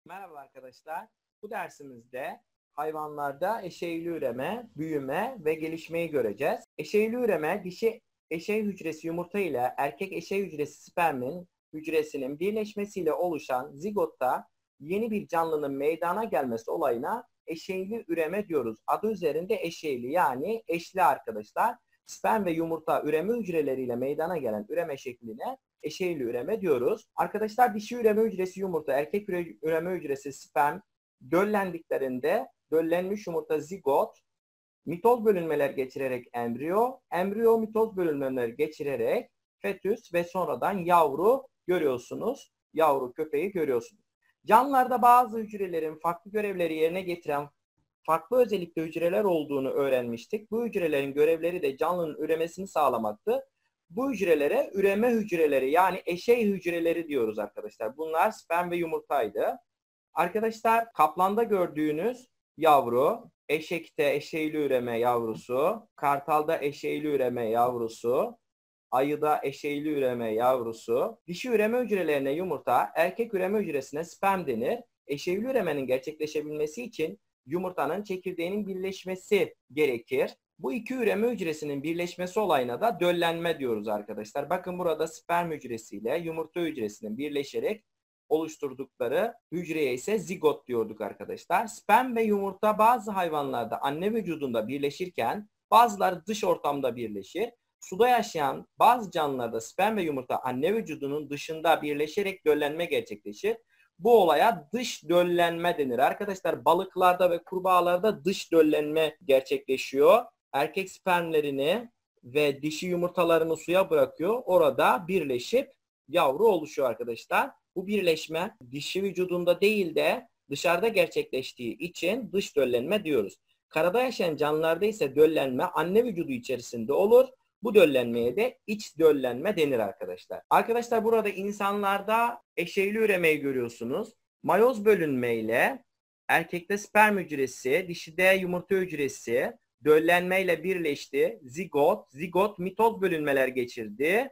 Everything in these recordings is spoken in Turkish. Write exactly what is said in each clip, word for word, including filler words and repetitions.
Merhaba arkadaşlar. Bu dersimizde hayvanlarda eşeyli üreme, büyüme ve gelişmeyi göreceğiz. Eşeyli üreme, dişi eşey hücresi yumurta ile erkek eşey hücresi spermin hücresinin birleşmesiyle oluşan zigotta yeni bir canlının meydana gelmesi olayına eşeyli üreme diyoruz. Adı üzerinde eşeyli, yani eşli arkadaşlar. Sperm ve yumurta üreme hücreleriyle meydana gelen üreme şekline eşeyli üreme diyoruz. Arkadaşlar, dişi üreme hücresi yumurta, erkek üreme hücresi sperm döllendiklerinde döllenmiş yumurta zigot, mitoz bölünmeler geçirerek embriyo, embriyo mitoz bölünmeler geçirerek fetüs ve sonradan yavru görüyorsunuz. Yavru köpeği görüyorsunuz. Canlılarda bazı hücrelerin farklı görevleri yerine getiren farklı özellikle hücreler olduğunu öğrenmiştik. Bu hücrelerin görevleri de canlının üremesini sağlamaktı. Bu hücrelere üreme hücreleri, yani eşey hücreleri diyoruz arkadaşlar. Bunlar sperm ve yumurtaydı. Arkadaşlar, kaplanda gördüğünüz yavru, eşekte eşeyli üreme yavrusu, kartalda eşeyli üreme yavrusu, ayıda eşeyli üreme yavrusu. Dişi üreme hücrelerine yumurta, erkek üreme hücresine sperm denir. Eşeyli üremenin gerçekleşebilmesi için yumurtanın çekirdeğinin birleşmesi gerekir. Bu iki üreme hücresinin birleşmesi olayına da döllenme diyoruz arkadaşlar. Bakın, burada sperm hücresiyle yumurta hücresinin birleşerek oluşturdukları hücreye ise zigot diyorduk arkadaşlar. Sperm ve yumurta bazı hayvanlarda anne vücudunda birleşirken bazıları dış ortamda birleşir. Suda yaşayan bazı canlılarda sperm ve yumurta anne vücudunun dışında birleşerek döllenme gerçekleşir. Bu olaya dış döllenme denir. Arkadaşlar, balıklarda ve kurbağalarda dış döllenme gerçekleşiyor. Erkek spermlerini ve dişi yumurtalarını suya bırakıyor. Orada birleşip yavru oluşuyor arkadaşlar. Bu birleşme dişi vücudunda değil de dışarıda gerçekleştiği için dış döllenme diyoruz. Karada yaşayan canlılarda ise döllenme anne vücudu içerisinde olur. Bu döllenmeye de iç döllenme denir arkadaşlar. Arkadaşlar, burada insanlarda eşeyli üremeyi görüyorsunuz. Mayoz bölünmeyle erkekte sperm hücresi, dişide yumurta hücresi döllenmeyle birleşti. Zigot, zigot mitoz bölünmeler geçirdi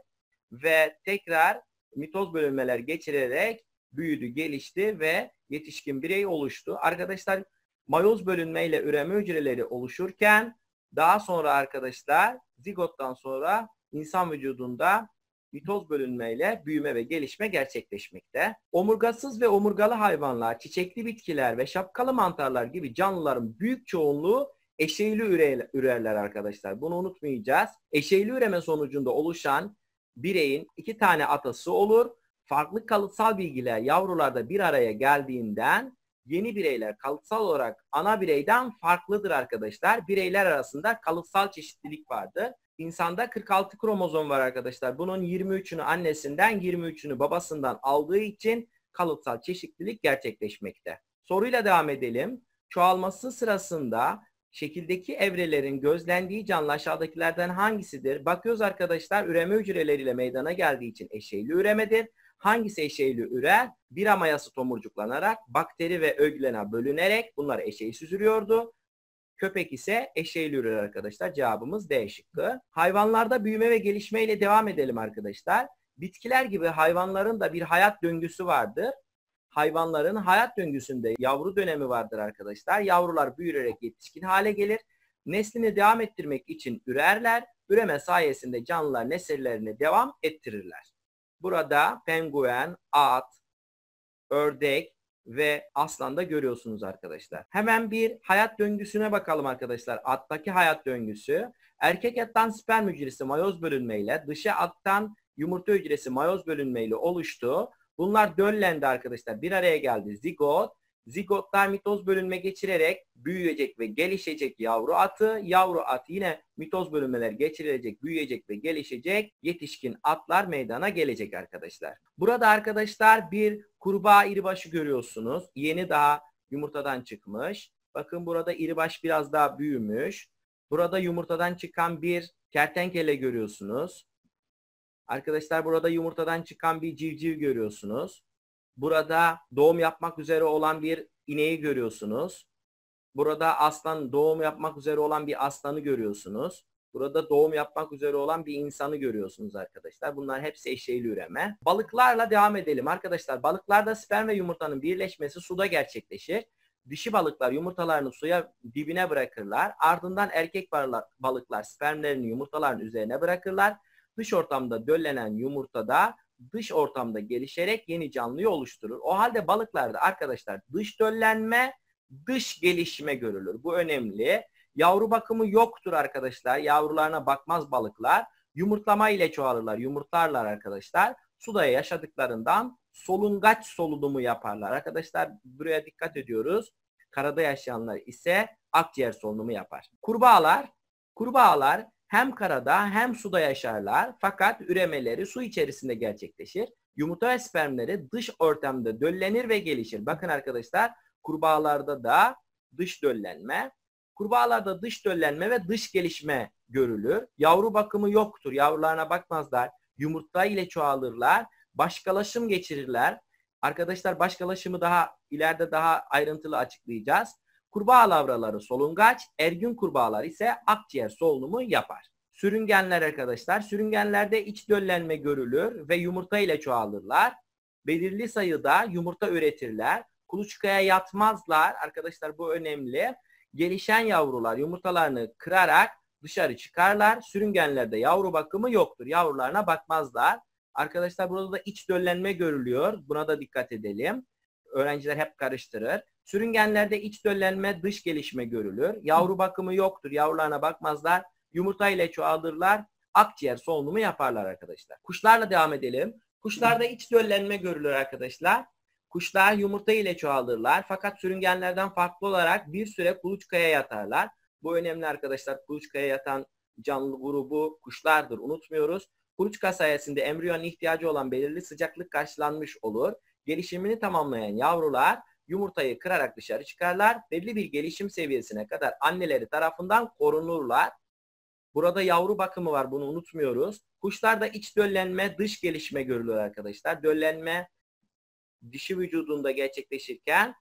ve tekrar mitoz bölünmeler geçirerek büyüdü, gelişti ve yetişkin birey oluştu. Arkadaşlar, mayoz bölünmeyle üreme hücreleri oluşurken daha sonra arkadaşlar zigottan sonra insan vücudunda mitoz bölünmeyle büyüme ve gelişme gerçekleşmekte. Omurgasız ve omurgalı hayvanlar, çiçekli bitkiler ve şapkalı mantarlar gibi canlıların büyük çoğunluğu eşeyli ürerler arkadaşlar. Bunu unutmayacağız. Eşeyli üreme sonucunda oluşan bireyin iki tane atası olur. Farklı kalıtsal bilgiler yavrularda bir araya geldiğinden yeni bireyler kalıtsal olarak ana bireyden farklıdır arkadaşlar. Bireyler arasında kalıtsal çeşitlilik vardır. İnsanda kırk altı kromozom var arkadaşlar. Bunun yirmi üçünü annesinden, yirmi üçünü babasından aldığı için kalıtsal çeşitlilik gerçekleşmekte. Soruyla devam edelim. Çoğalması sırasında şekildeki evrelerin gözlendiği canlı aşağıdakilerden hangisidir? Bakıyoruz arkadaşlar, üreme hücreleriyle meydana geldiği için eşeyli üremedir. Hangisi eşeyli ürer? Bira mayası tomurcuklanarak, bakteri ve öglena bölünerek bunlar eşeği süzülüyordu. Köpek ise eşeyli ürer arkadaşlar. Cevabımız D şıkkı. Hayvanlarda büyüme ve gelişmeyle devam edelim arkadaşlar. Bitkiler gibi hayvanların da bir hayat döngüsü vardır. Hayvanların hayat döngüsünde yavru dönemi vardır arkadaşlar. Yavrular büyüyerek yetişkin hale gelir. Neslini devam ettirmek için ürerler. Üreme sayesinde canlılar nesillerini devam ettirirler. Burada penguen, at, ördek ve aslan da görüyorsunuz arkadaşlar. Hemen bir hayat döngüsüne bakalım arkadaşlar. Attaki hayat döngüsü. Erkek attan sperm hücresi mayoz bölünmeyle, dişi attan yumurta hücresi mayoz bölünmeyle oluştu. Bunlar döllendi arkadaşlar. Bir araya geldi zigot. Zigotlar mitoz bölünme geçirerek büyüyecek ve gelişecek yavru atı. Yavru at yine mitoz bölünmeler geçirilecek, büyüyecek ve gelişecek. Yetişkin atlar meydana gelecek arkadaşlar. Burada arkadaşlar bir kurbağa iribaşı görüyorsunuz. Yeni daha yumurtadan çıkmış. Bakın, burada iribaş biraz daha büyümüş. Burada yumurtadan çıkan bir kertenkele görüyorsunuz. Arkadaşlar, burada yumurtadan çıkan bir civciv görüyorsunuz. Burada doğum yapmak üzere olan bir ineği görüyorsunuz. Burada aslan, doğum yapmak üzere olan bir aslanı görüyorsunuz. Burada doğum yapmak üzere olan bir insanı görüyorsunuz arkadaşlar. Bunlar hepsi eşeyli üreme. Balıklarla devam edelim arkadaşlar. Balıklarda sperm ve yumurtanın birleşmesi suda gerçekleşir. Dişi balıklar yumurtalarını suya dibine bırakırlar. Ardından erkek balıklar spermlerini yumurtaların üzerine bırakırlar. Dış ortamda döllenen yumurtada dış ortamda gelişerek yeni canlıyı oluşturur. O halde balıklarda arkadaşlar dış döllenme, dış gelişme görülür. Bu önemli. Yavru bakımı yoktur arkadaşlar. Yavrularına bakmaz balıklar. Yumurtlama ile çoğalırlar. Yumurtlarlar arkadaşlar. Suda yaşadıklarından solungaç solunumu yaparlar. Arkadaşlar buraya dikkat ediyoruz. Karada yaşayanlar ise akciğer solunumu yapar. Kurbağalar, kurbağalar hem karada hem suda yaşarlar. Fakat üremeleri su içerisinde gerçekleşir. Yumurta ve spermleri dış ortamda döllenir ve gelişir. Bakın arkadaşlar kurbağalarda da dış döllenme, kurbağalarda dış döllenme ve dış gelişme görülür. Yavru bakımı yoktur. Yavrularına bakmazlar. Yumurta ile çoğalırlar. Başkalaşım geçirirler. Arkadaşlar başkalaşımı daha ileride daha ayrıntılı açıklayacağız. Kurbağa lavraları solungaç, ergün kurbağalar ise akciğer solunumu yapar. Sürüngenler arkadaşlar. Sürüngenlerde iç döllenme görülür ve yumurta ile çoğalırlar. Belirli sayıda yumurta üretirler. Kuluçkaya yatmazlar. Arkadaşlar bu önemli. Gelişen yavrular yumurtalarını kırarak dışarı çıkarlar. Sürüngenlerde yavru bakımı yoktur. Yavrularına bakmazlar. Arkadaşlar burada da iç döllenme görülüyor. Buna da dikkat edelim. Öğrenciler hep karıştırır. Sürüngenlerde iç döllenme, dış gelişme görülür. Yavru bakımı yoktur. Yavrularına bakmazlar. Yumurta ile çoğalırlar. Akciğer solunumu yaparlar arkadaşlar. Kuşlarla devam edelim. Kuşlarda iç döllenme görülür arkadaşlar. Kuşlar yumurta ile çoğalırlar. Fakat sürüngenlerden farklı olarak bir süre kuluçkaya yatarlar. Bu önemli arkadaşlar. Kuluçkaya yatan canlı grubu kuşlardır. Unutmuyoruz. Kuluçka sayesinde embriyonun ihtiyacı olan belirli sıcaklık karşılanmış olur. Gelişimini tamamlayan yavrular yumurtayı kırarak dışarı çıkarlar. Belli bir gelişim seviyesine kadar anneleri tarafından korunurlar. Burada yavru bakımı var. Bunu unutmuyoruz. Kuşlarda iç döllenme, dış gelişme görülür arkadaşlar. Döllenme dişi vücudunda gerçekleşirken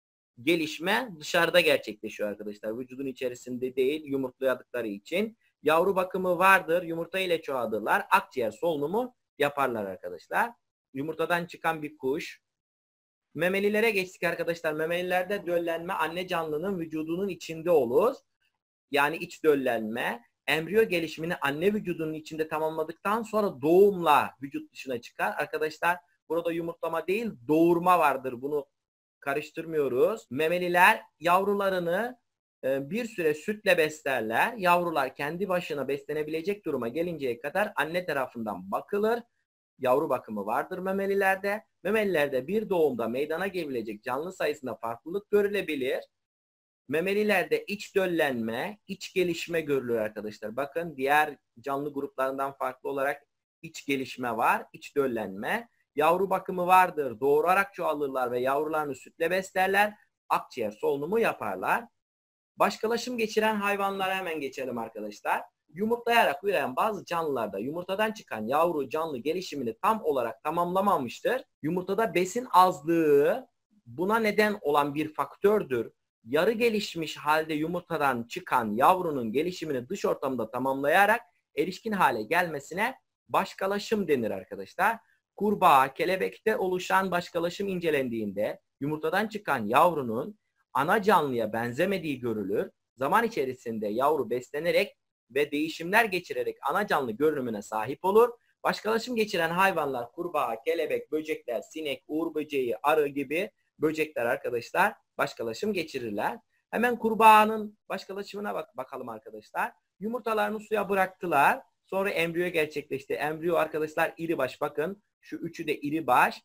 gelişme dışarıda gerçekleşiyor arkadaşlar. Vücudun içerisinde değil, yumurtladıkları için. Yavru bakımı vardır. Yumurta ile çoğalırlar. Akciğer solunumu yaparlar arkadaşlar. Yumurtadan çıkan bir kuş. Memelilere geçtik arkadaşlar. Memelilerde döllenme anne canlının vücudunun içinde olur. Yani iç döllenme. Embriyo gelişimini anne vücudunun içinde tamamladıktan sonra doğumla vücut dışına çıkar. Arkadaşlar burada yumurtlama değil doğurma vardır. Bunu karıştırmıyoruz. Memeliler yavrularını e, bir süre sütle beslerler. Yavrular kendi başına beslenebilecek duruma gelinceye kadar anne tarafından bakılır. Yavru bakımı vardır memelilerde. Memelilerde bir doğumda meydana gelebilecek canlı sayısında farklılık görülebilir. Memelilerde iç döllenme, iç gelişme görülür arkadaşlar. Bakın diğer canlı gruplarından farklı olarak iç gelişme var, iç döllenme. Yavru bakımı vardır. Doğurarak çoğalırlar ve yavrularını sütle beslerler. Akciğer solunumu yaparlar. Başkalaşım geçiren hayvanlara hemen geçelim arkadaşlar. Yumurtlayarak üreyen bazı canlılarda yumurtadan çıkan yavru canlı gelişimini tam olarak tamamlamamıştır. Yumurtada besin azlığı buna neden olan bir faktördür. Yarı gelişmiş halde yumurtadan çıkan yavrunun gelişimini dış ortamda tamamlayarak erişkin hale gelmesine başkalaşım denir arkadaşlar. Kurbağa, kelebekte oluşan başkalaşım incelendiğinde yumurtadan çıkan yavrunun ana canlıya benzemediği görülür. Zaman içerisinde yavru beslenerek ve değişimler geçirerek ana canlı görünümüne sahip olur. Başkalaşım geçiren hayvanlar kurbağa, kelebek, böcekler, sinek, uğur böceği, arı gibi böcekler arkadaşlar başkalaşım geçirirler. Hemen kurbağanın başkalaşımına bak bakalım arkadaşlar. Yumurtalarını suya bıraktılar. Sonra embriyo gerçekleşti. Embriyo arkadaşlar iri baş, bakın. Şu üçü de iri baş.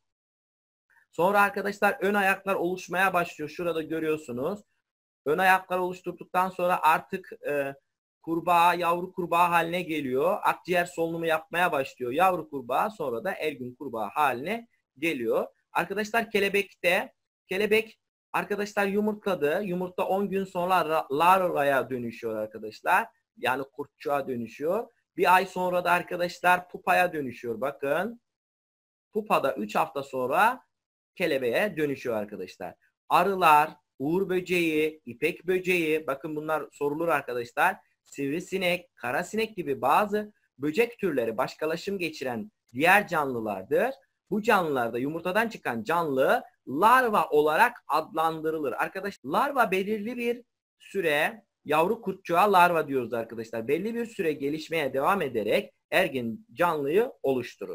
Sonra arkadaşlar ön ayaklar oluşmaya başlıyor. Şurada görüyorsunuz. Ön ayaklar oluşturduktan sonra artık e, kurbağa yavru kurbağa haline geliyor. Akciğer solunumu yapmaya başlıyor. Yavru kurbağa sonra da ergün kurbağa haline geliyor. Arkadaşlar kelebekte kelebek arkadaşlar yumurtladı. Yumurta on gün sonra larvaya dönüşüyor arkadaşlar. Yani kurtçuğa dönüşüyor. Bir ay sonra da arkadaşlar pupaya dönüşüyor. Bakın. Pupada üç hafta sonra kelebeğe dönüşüyor arkadaşlar. Arılar, uğur böceği, ipek böceği, bakın bunlar sorulur arkadaşlar. sivrisinek, karasinek gibi bazı böcek türleri başkalaşım geçiren diğer canlılardır. Bu canlılarda yumurtadan çıkan canlı larva olarak adlandırılır. Arkadaşlar larva belirli bir süre, yavru kurtçuğa larva diyoruz arkadaşlar. Belli bir süre gelişmeye devam ederek ergin canlıyı oluşturur.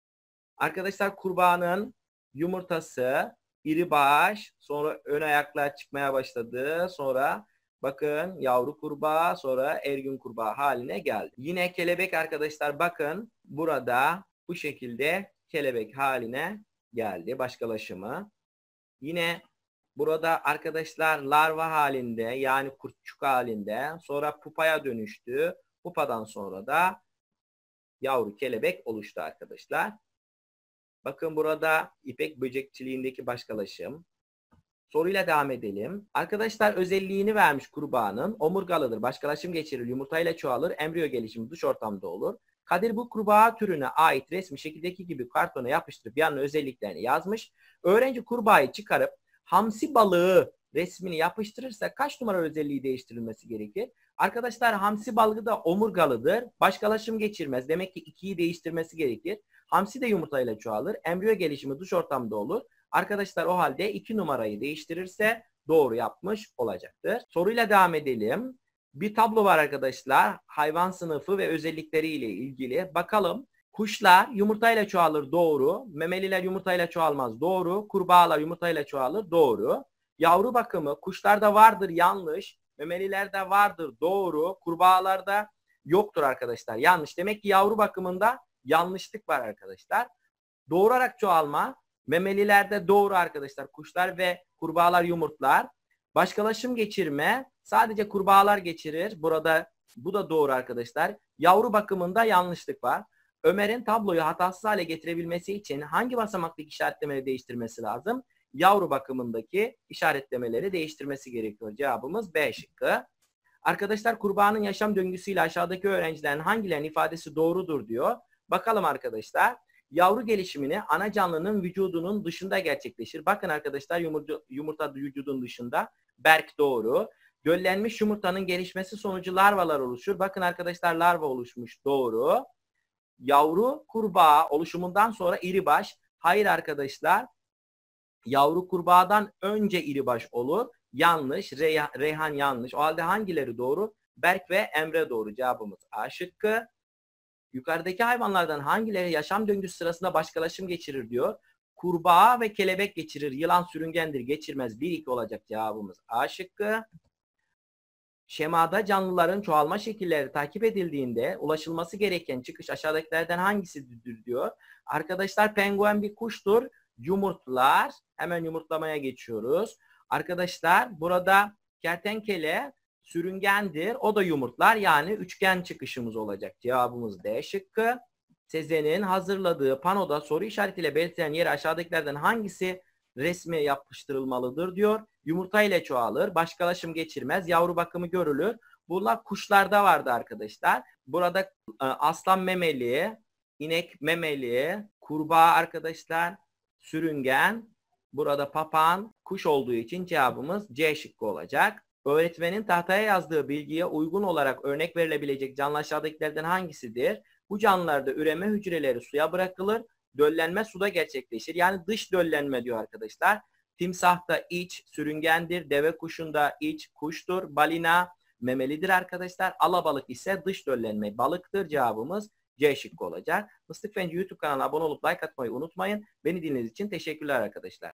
Arkadaşlar kurbağanın yumurtası iri baş, sonra ön ayaklar çıkmaya başladı. Sonra bakın yavru kurbağa, sonra ergin kurbağa haline geldi. Yine kelebek arkadaşlar bakın burada bu şekilde kelebek haline geldi başkalaşımı. Yine burada arkadaşlar larva halinde yani kurtçuk halinde, sonra pupaya dönüştü. Pupadan sonra da yavru kelebek oluştu arkadaşlar. Bakın burada ipek böcekçiliğindeki başkalaşım. Soruyla devam edelim. Arkadaşlar özelliğini vermiş kurbağanın. Omurgalıdır. Başkalaşım geçirir. Yumurtayla çoğalır. Embriyo gelişimi dış ortamda olur. Kadir bu kurbağa türüne ait resmi şekildeki gibi kartona yapıştırıp yanına özelliklerini yazmış. Öğrenci kurbağayı çıkarıp hamsi balığı resmini yapıştırırsa kaç numara özelliği değiştirilmesi gerekir? Arkadaşlar hamsi balığı da omurgalıdır. Başkalaşım geçirmez. Demek ki ikiyi değiştirmesi gerekir. Hamsi de yumurtayla çoğalır. Embriyo gelişimi dış ortamda olur. Arkadaşlar o halde iki numarayı değiştirirse doğru yapmış olacaktır. Soruyla devam edelim. Bir tablo var arkadaşlar. Hayvan sınıfı ve özellikleriyle ilgili. Bakalım. Kuşlar yumurtayla çoğalır doğru. Memeliler yumurtayla çoğalmaz doğru. Kurbağalar yumurtayla çoğalır doğru. Yavru bakımı kuşlarda vardır yanlış. Memelilerde vardır doğru. Kurbağalarda yoktur arkadaşlar yanlış. Demek ki yavru bakımında yanlışlık var arkadaşlar. Doğurarak çoğalma memelilerde doğru arkadaşlar. Kuşlar ve kurbağalar yumurtlar. Başkalaşım geçirme sadece kurbağalar geçirir. Burada bu da doğru arkadaşlar. Yavru bakımında yanlışlık var. Ömer'in tabloyu hatasız hale getirebilmesi için hangi basamaktaki işaretlemeleri değiştirmesi lazım? Yavru bakımındaki işaretlemeleri değiştirmesi gerekiyor. Cevabımız B şıkkı. Arkadaşlar kurbağanın yaşam döngüsüyle aşağıdaki öğrencilerin hangilerinin ifadesi doğrudur diyor. Bakalım arkadaşlar. Yavru gelişimini ana canlının vücudunun dışında gerçekleşir. Bakın arkadaşlar yumurta, yumurta vücudun dışında. Berk doğru. Döllenmiş yumurtanın gelişmesi sonucu larvalar oluşur. Bakın arkadaşlar larva oluşmuş doğru. Yavru kurbağa oluşumundan sonra iribaş. Hayır arkadaşlar. Yavru kurbağadan önce iribaş olur. Yanlış. Reyhan, Reyhan yanlış. O halde hangileri doğru? Berk ve Emre doğru. Cevabımız A şıkkı. Yukarıdaki hayvanlardan hangileri yaşam döngüsü sırasında başkalaşım geçirir diyor. Kurbağa ve kelebek geçirir. Yılan sürüngendir. Geçirmez. bir iki olacak cevabımız A şıkkı. Şemada canlıların çoğalma şekilleri takip edildiğinde ulaşılması gereken çıkış aşağıdakilerden hangisidir diyor. Arkadaşlar penguen bir kuştur. Yumurtlar. Hemen yumurtlamaya geçiyoruz. Arkadaşlar burada kertenkele sürüngendir. O da yumurtlar. Yani üçgen çıkışımız olacak. Cevabımız D şıkkı. Sezen'in hazırladığı panoda soru işaretiyle belirtilen yere aşağıdakilerden hangisi resme yapıştırılmalıdır diyor. Yumurta ile çoğalır. Başkalaşım geçirmez. Yavru bakımı görülür. Bunlar kuşlarda vardı arkadaşlar. Burada e, aslan memeli, inek memeli, kurbağa arkadaşlar, sürüngen, burada papağan, kuş olduğu için cevabımız C şıkkı olacak. Öğretmenin tahtaya yazdığı bilgiye uygun olarak örnek verilebilecek canlı aşağıdakilerden hangisidir? Bu canlılarda üreme hücreleri suya bırakılır. Döllenme suda gerçekleşir. Yani dış döllenme diyor arkadaşlar. Timsahta iç sürüngendir. Deve kuşunda iç kuştur. Balina memelidir arkadaşlar. Alabalık ise dış döllenme balıktır. Cevabımız C şıkkı olacak. Mıstık Fenci YouTube kanalına abone olup like atmayı unutmayın. Beni dinlediğiniz için teşekkürler arkadaşlar.